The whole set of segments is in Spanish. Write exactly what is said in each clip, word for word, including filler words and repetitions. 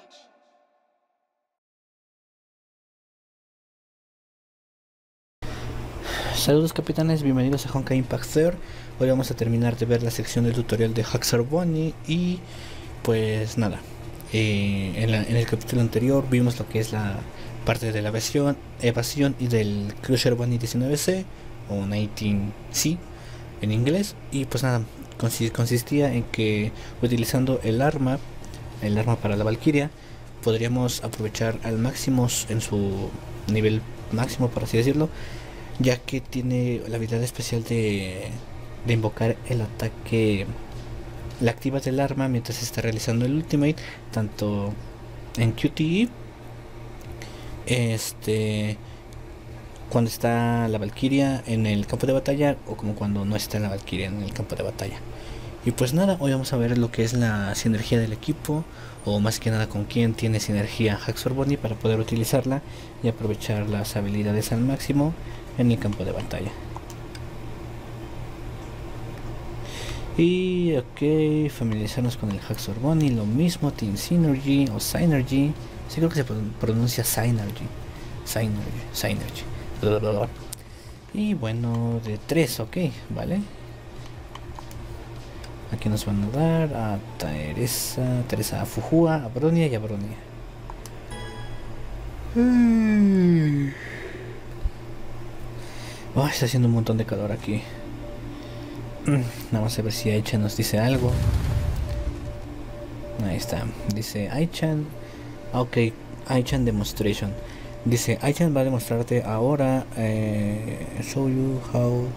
Saludos capitanes, bienvenidos a Honkai Impact Third. Hoy vamos a terminar de ver la sección del tutorial de Haxor Bonnie. Y pues nada, eh, en, la, en el capítulo anterior vimos lo que es la parte de la evasión, evasión y del Crusher Bonnie diecinueve C o diecinueve C en inglés. Y pues nada, consistía en que utilizando el arma, el arma para la Valkyria, podríamos aprovechar al máximo en su nivel máximo, por así decirlo, ya que tiene la habilidad especial de, de invocar el ataque. La activas del arma mientras está realizando el ultimate, tanto en Q T E, este, cuando está la Valkyria en el campo de batalla, o como cuando no está la Valkyria en el campo de batalla. Y pues nada, hoy vamos a ver lo que es la sinergia del equipo, o más que nada con quién tiene sinergia Haxor Bonnie, para poder utilizarla y aprovechar las habilidades al máximo en el campo de batalla. Y ok, familiarizarnos con el Haxor Bonnie, lo mismo, Team Synergy o Synergy, sí creo que se pronuncia Synergy, Synergy, Synergy. Y bueno, de tres, ok, vale. Aquí nos van a dar a Teresa, Teresa, a Fujua, a Bronia y a Bronia. Mm. Oh, está haciendo un montón de calor aquí. Vamos a ver si Aichan nos dice algo. Ahí está. Dice Aichan. Ok, Aichan Demonstration. Dice Aichan va a demostrarte ahora. Eh, show you how.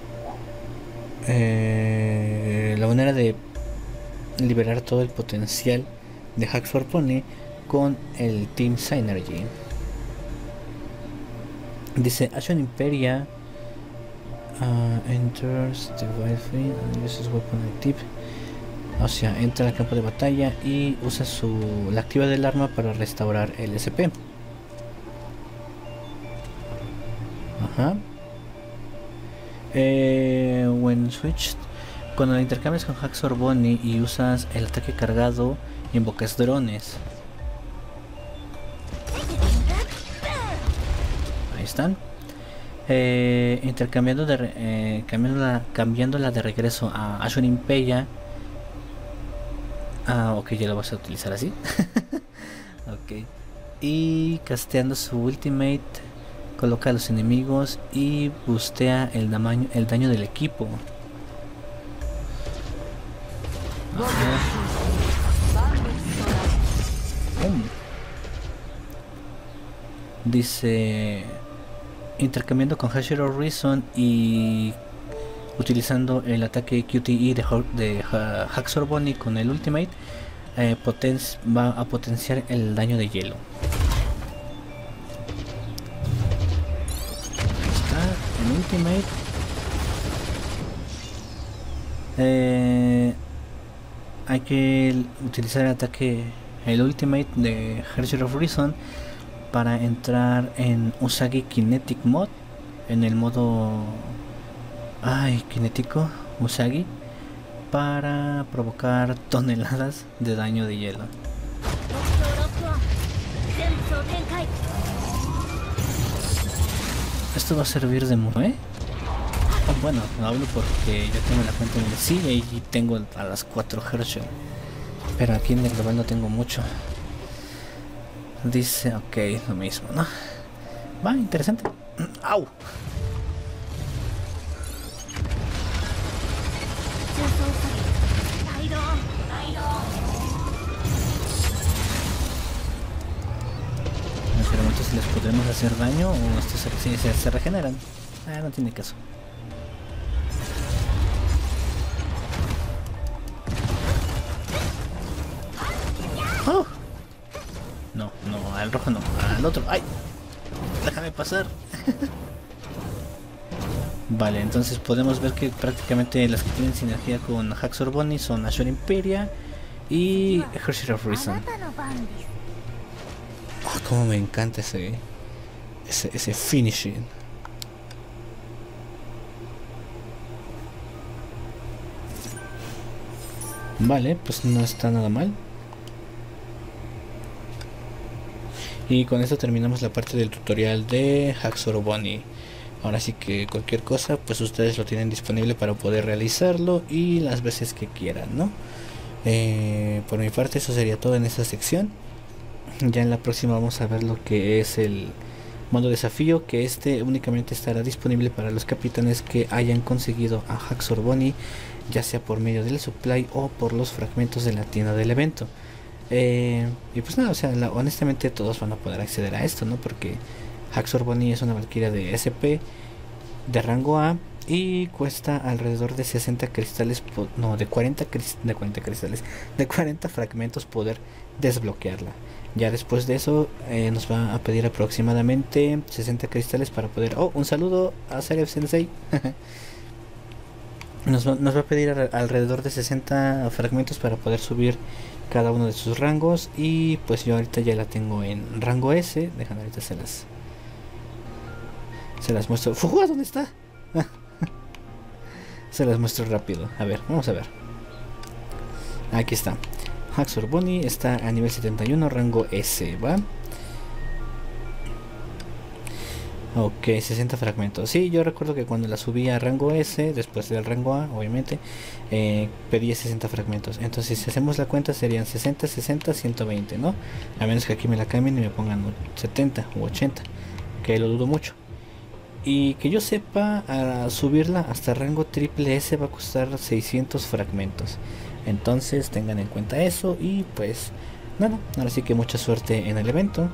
Eh, la manera de liberar todo el potencial de Haxor Bonnie con el Team Synergy. Dice Action Imperia. Uh, enters the battlefield and uses weapon active. O sea, entra al campo de batalla y usa su la activa del arma para restaurar el S P. Ajá. Eh, when switched, cuando la intercambias con Haxor Bonnie y usas el ataque cargado, invocas drones. Ahí están. Eh, intercambiando de eh, cambiándola, cambiándola de regreso a Ashun Impeya. Ah, ok, ya lo vas a utilizar así. Ok. Y casteando su ultimate, coloca a los enemigos y bustea el daño, el daño del equipo. Um. Dice intercambiando con Hashira Reason y utilizando el ataque Q T E de, de Haxor Bonnie con el ultimate, eh, va a potenciar el daño de hielo. Ahí está el ultimate. Eh, hay que utilizar el ataque, el ultimate de Hashira Reason, para entrar en Usagi Kinetic Mod, en el modo ay kinético Usagi, para provocar toneladas de daño de hielo. Esto va a servir de mucho, ¿eh? Oh, bueno, hablo porque yo tengo la cuenta en el C y tengo a las cuatro Herschel, pero aquí en el global no tengo mucho. Dice, ok, lo mismo, ¿no? Va, interesante. ¡Au! Me pregunto si les podremos hacer daño o estos se, se, se regeneran. Ah, no tiene caso. ¡Oh! No, no, al rojo no, al otro. ¡Ay! Déjame pasar. Vale, entonces podemos ver que prácticamente las que tienen sinergia con Haxor Bonnie son Ashur Imperia y Hershey of Reason. Oh, como me encanta ese, ese, ese finishing. Vale, pues no está nada mal. Y con esto terminamos la parte del tutorial de Haxorus Bunny. Ahora sí que cualquier cosa, pues ustedes lo tienen disponible para poder realizarlo y las veces que quieran, ¿no? Eh, por mi parte eso sería todo en esta sección. Ya en la próxima vamos a ver lo que es el modo desafío, que este únicamente estará disponible para los capitanes que hayan conseguido a Haxorus Bunny, ya sea por medio del supply o por los fragmentos de la tienda del evento. Eh, y pues nada, o sea, la, honestamente todos van a poder acceder a esto, ¿no? Porque Haxorus Bunny es una valquiria de S P de rango A y cuesta alrededor de sesenta cristales, no, de cuarenta, de cuarenta cristales, de cuarenta fragmentos poder desbloquearla. Ya después de eso eh, nos va a pedir aproximadamente sesenta cristales para poder... Oh, un saludo a Seref Sensei. nos, va, nos va a pedir a, alrededor de sesenta fragmentos para poder subir cada uno de sus rangos. Y pues yo ahorita ya la tengo en rango S. Déjame ahorita se las... Se las muestro. ¡Fujú! ¿Dónde está? Se las muestro rápido. A ver, vamos a ver. Aquí está. Haxorus Bunny está a nivel setenta y uno, rango S, ¿va? Ok, sesenta fragmentos. Sí, yo recuerdo que cuando la subí a rango S, después del rango A, obviamente, eh, pedí sesenta fragmentos. Entonces, si hacemos la cuenta, serían sesenta, sesenta, ciento veinte, ¿no? A menos que aquí me la cambien y me pongan setenta u ochenta, que lo dudo mucho. Y que yo sepa, a subirla hasta rango triple S va a costar seiscientos fragmentos. Entonces tengan en cuenta eso. Y pues nada, ahora sí que mucha suerte en el evento.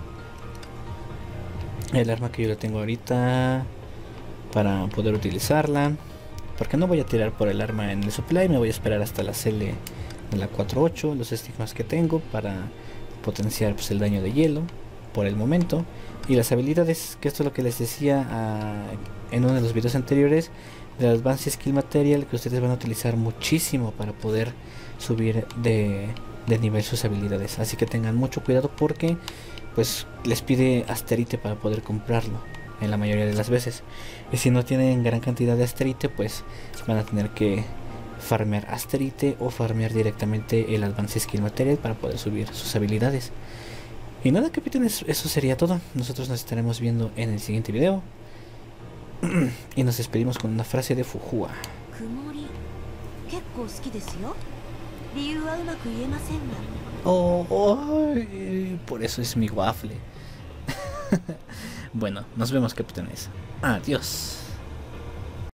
El arma que yo le tengo ahorita para poder utilizarla, porque no voy a tirar por el arma en el supply, me voy a esperar hasta la C L de la cuatro punto ocho, los estigmas que tengo para potenciar pues el daño de hielo por el momento. Y las habilidades, que esto es lo que les decía uh, en uno de los videos anteriores, de Advanced Skill Material, que ustedes van a utilizar muchísimo para poder subir de, de nivel sus habilidades. Así que tengan mucho cuidado porque pues les pide asterite para poder comprarlo en la mayoría de las veces. Y si no tienen gran cantidad de asterite, pues van a tener que farmear asterite o farmear directamente el Advanced Skill Material para poder subir sus habilidades. Y nada, capitanes, eso sería todo. Nosotros nos estaremos viendo en el siguiente video. Y nos despedimos con una frase de Fujua. Oh, oh, por eso es mi waffle. Bueno, nos vemos, capitanes. Adiós.